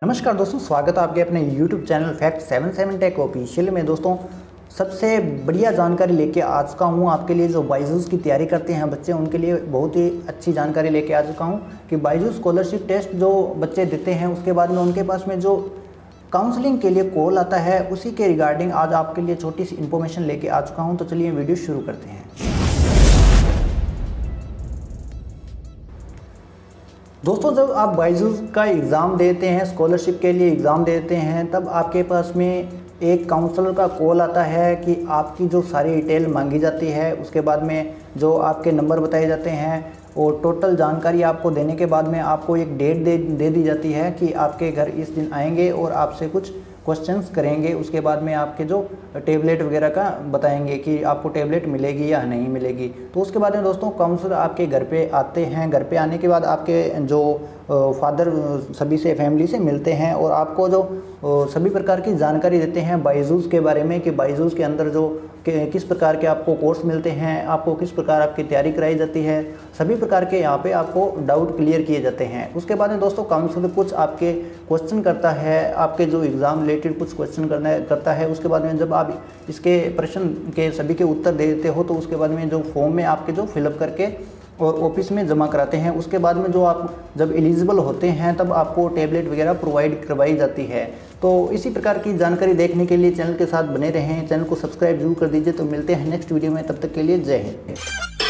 नमस्कार दोस्तों, स्वागत है आपके अपने YouTube channel fact 77 tech official में। दोस्तों, सबसे बढ़िया जानकारी लेके आ चुका हूँ आपके लिए। जो बायजूस की तैयारी करते हैं बच्चे, उनके लिए बहुत ही अच्छी जानकारी लेके आ चुका हूँ कि बायजूस स्कॉलरशिप टेस्ट जो बच्चे देते हैं उसके बाद में उनके पास में जो काउंसलिंग के लिए कॉल आता है, उसी के रिगार्डिंग आज आपके लिए छोटी सी इन्फॉर्मेशन लेके आ चुका हूँ। तो चलिए वीडियो शुरू करते हैं। दोस्तों, जब आप बायजूस का एग्ज़ाम देते हैं, स्कॉलरशिप के लिए एग्ज़ाम देते हैं, तब आपके पास में एक काउंसलर का कॉल आता है कि आपकी जो सारी डिटेल मांगी जाती है, उसके बाद में जो आपके नंबर बताए जाते हैं और टोटल जानकारी आपको देने के बाद में आपको एक डेट दे दी जाती है कि आपके घर इस दिन आएंगे और आपसे कुछ क्वेश्चंस करेंगे। उसके बाद में आपके जो टेबलेट वगैरह का बताएंगे कि आपको टेबलेट मिलेगी या नहीं मिलेगी। तो उसके बाद में दोस्तों काउंसलर आपके घर पे आते हैं। घर पे आने के बाद आपके जो फादर सभी से फैमिली से मिलते हैं और आपको जो सभी प्रकार की जानकारी देते हैं बायजूस के बारे में कि बायजूस के अंदर जो किस प्रकार के आपको कोर्स मिलते हैं, आपको किस प्रकार आपकी तैयारी कराई जाती है, सभी प्रकार के यहाँ पे आपको डाउट क्लियर किए जाते हैं। उसके बाद में दोस्तों काउंसलर कुछ आपके क्वेश्चन करता है, आपके जो एग्ज़ाम रिलेटेड कुछ क्वेश्चन करता है। उसके बाद में जब आप इसके प्रश्न के सभी के उत्तर दे देते हो तो उसके बाद में जो फॉर्म में आपके जो फिलअप करके और ऑफिस में जमा कराते हैं। उसके बाद में जो आप जब एलिजिबल होते हैं तब आपको टैबलेट वगैरह प्रोवाइड करवाई जाती है। तो इसी प्रकार की जानकारी देखने के लिए चैनल के साथ बने रहें, चैनल को सब्सक्राइब जरूर कर दीजिए। तो मिलते हैं नेक्स्ट वीडियो में, तब तक के लिए जय हिंद।